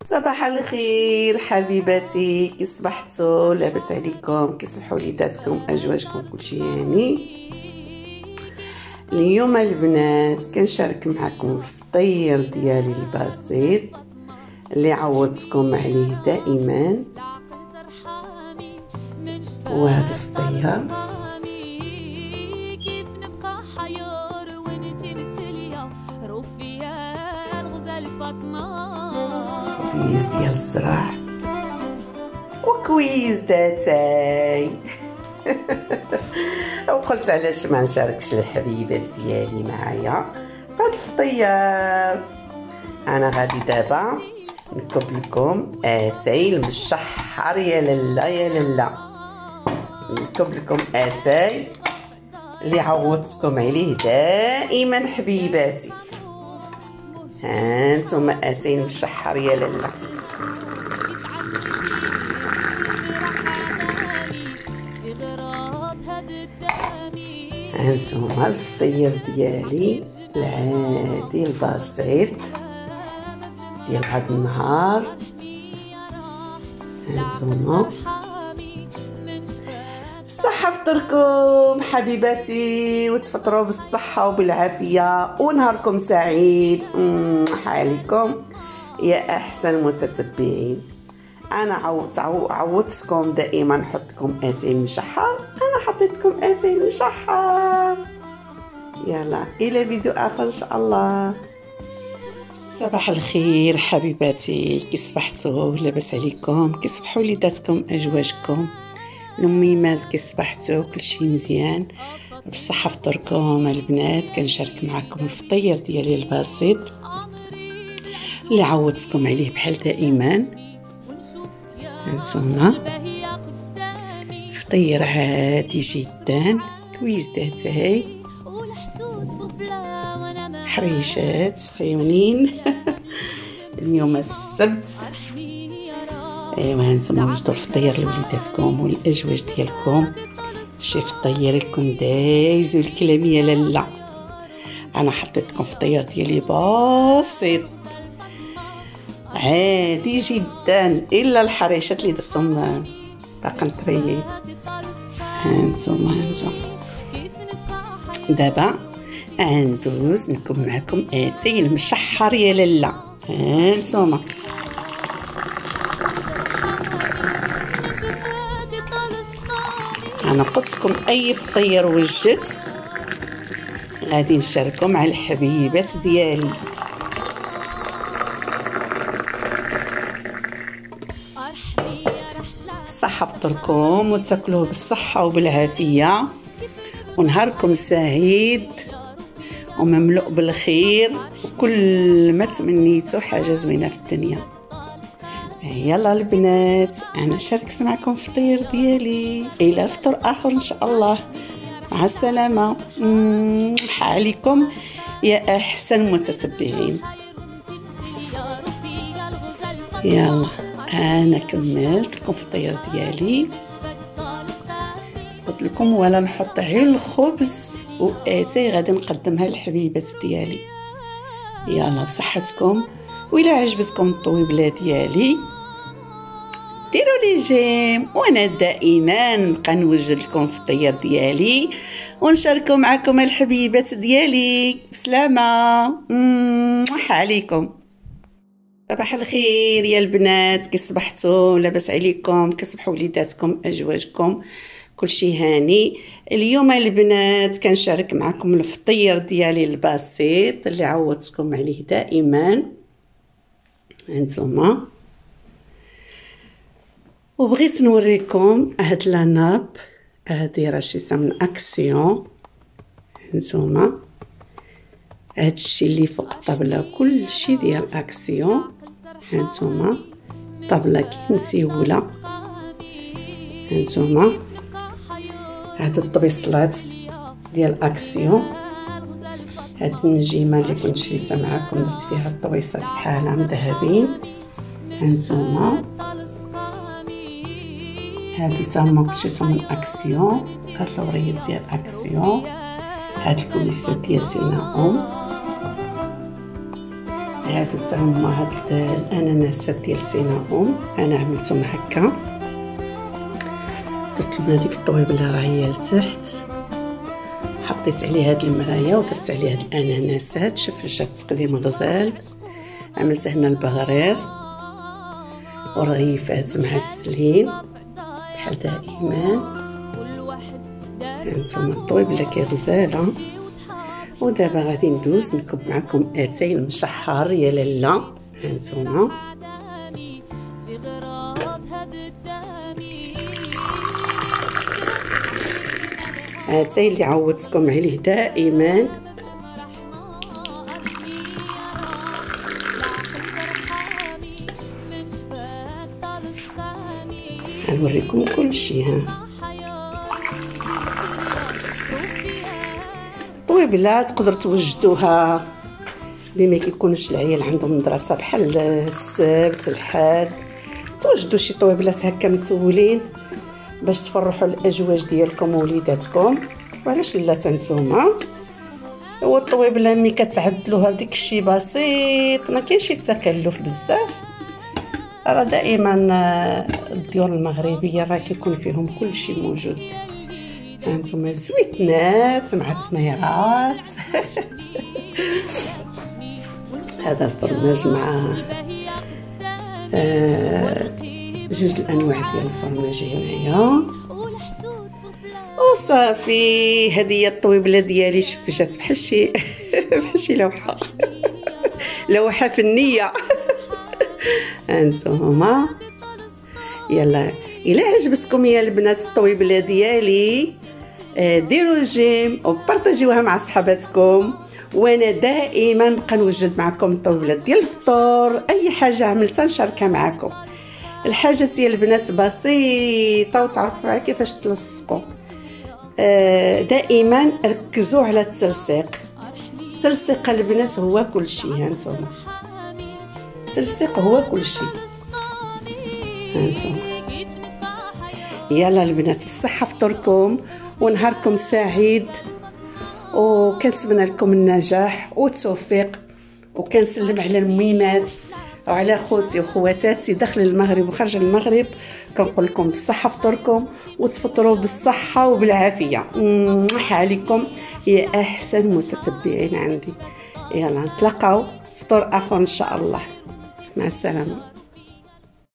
صباح الخير حبيباتي، كي صبحتوا؟ لاباس عليكم؟ كيصبحوا وليداتكم ازواجكم كلشي هاني؟ اليوم البنات كنشارك معكم الفطير ديالي البسيط اللي عودتكم عليه دائما. وهذا الفطير كويس ديال الصراح وكويس داتاي. وقلت علاش ما نشاركش الحبيبات ديالي معايا فهاد الفطير. انا غادي دابا نكب لكم اتاي المشحر يا لالا يا لالا. نكب لكم اتاي اللي عودتكم عليه دائما حبيباتي. هانتوما اتاي المشحر يا لالا. هانتوما الفطير ديالي العادي البسيط ديال هاد النهار. هانتوما صحة فطركم حبيباتي، وتفطروا بالصحة وبالعافية ونهاركم سعيد. عليكم يا أحسن متتبعين. أنا عودتكم دائما نحطكم اتاي المشحر، أنا حطيتكم اتاي المشحر. يلا إلى فيديو آخر إن شاء الله. صباح الخير حبيباتي، كي صبحتوا؟ لاباس عليكم؟ كي صبحوا وليداتكم ازواجكم الميمات؟ كي صبحتوا؟ كلشي مزيان بالصحه فطركم البنات. كنشارك معكم الفطير ديالي البسيط اللي عودتكم عليه بحال دائما. هانتوما فطير عادي جدا، كويس داتاي، حريشات خيونين. اليوم السبت. ايوا هانتوما وجدوا الفطير لوليداتكم والازواج ديالكم. شي فطير يكون دايز الكلام يا لالا. انا حطيت لكم فطير ديالي بسيط عادي جدا، الا الحريشات اللي درتهم باقا نطريين. هانتوما دابا غندوز نكب معكم اتاي المشحر يا لالا. هانتوما انا قلت لكم اي فطير وجدت غادي نشاركو مع الحبيبات ديالي. صحة فطركم وتاكلوه بالصحة وبالعافية ونهاركم سعيد ومملوء بالخير وكل ما تمنيتو حاجة زوينة في الدنيا. يلا البنات انا شاركت معكم الفطير ديالي، الى فطور اخر ان شاء الله. مع السلامة. عليكم يا احسن متتبعين. يلا انا كملت لكم الفطير ديالي، قلت لكم ولا نحط غير الخبز واتاي غادي نقدمها للحبيبات ديالي. يلا بصحتكم، وإلا عجبتكم الطويبله ديالي ديروا لي جيم، وانا دائما نبقى نوجد لكم الفطير ديالي ونشاركو معكم الحبيبات ديالي. بسلامه. عليكم. صباح الخير يا البنات، كي صبحتوا؟ لاباس عليكم؟ كتصبحوا وليداتكم ازواجكم كلشي هاني؟ اليوم البنات كنشارك معكم الفطير ديالي البسيط اللي عودتكم عليه دائما. هانتوما وبغيت نوريكم هاد لاناب، هادي راه شريتها من اكسيون. هانتوما هادشي اللي فوق الطابله كلشي ديال اكسيون. هانتوما طابله كي متيوله. هانتوما هادو الطبيصلات ديال اكسيون. هاد النجيمه اللي كنت شريتها معاكم درت فيها الطويصات بحالها مذهبين. هانتوما هادو تما كنت شريتهم من اكسيون. هاد الوريد ديال اكسيون، هاد الكويسات ديال سيناهم، هادو تا هما هاد الاناناسات ديال سيناهم انا عملتهم هكا. درت لنا ديك الطويبله راه هي لتحت، حطيت عليه هاد المرايه ودرت عليه هاد الاناناسات. شوف جات تقديم غزال. عملت هنا البغرير والرغيفات معسلين بحال دائما. هانتوما الطويبله كي غزاله. ودابا غادي ندوز نكب معكم اتاي المشحر يا لاله. هانتوما اتاي اللي عودتكم عليه دائما. غنوريكم كل شيء. ها طويبله تقدر توجدوها اللي ما كيكونش العيال عندهم مدرسه بحال السبت الحد، توجدوا شي طويبلات هكا متولين باش تفرحوا الازواج ديالكم ووليداتكم. وعلاش لا نتوما. هو الطويبله ملي كتعدلوها ديك الشيء بسيط، ما كاينش التكلف بزاف. راه دائما الديور المغربيه راه كيكون فيهم كل شيء موجود. هانتوما الزويتنات مع التميرات. هذا الفرماج مع جوج الانواع ديال الفرماج هنايا وصافي. هذه هي الطويبله ديالي. شوف جات بحال شي لوحه فنيه. هانتوما يلا الا عجبتكم يا البنات الطويبله ديالي ديروا جيم وبارطاجيوها مع صحاباتكم. وانا دائما نبقى نوجد معكم الطويبلات ديال الفطور. اي حاجه عملتها نشاركها معكم. الحاجه ديال البنات بسيطه وتعرفوا كيفاش تلصقوا. دائما ركزوا على التلصيق. التلصيق البنات هو كل شيء. هانتوما التلصيق هو كل شيء. هانتوما يلا البنات بالصحه فطوركم ونهاركم سعيد، وكنتمنى لكم النجاح والتوفيق. وكنسلم على الميمات وعلى خوتي وخواتاتي داخل المغرب وخارج المغرب. كنقول لكم بالصحه فطوركم وتفطروا بالصحه وبالعافيه. عليكم يا احسن متتبعين عندي. يلا نتلاقاو فطور اخر ان شاء الله. مع السلامه.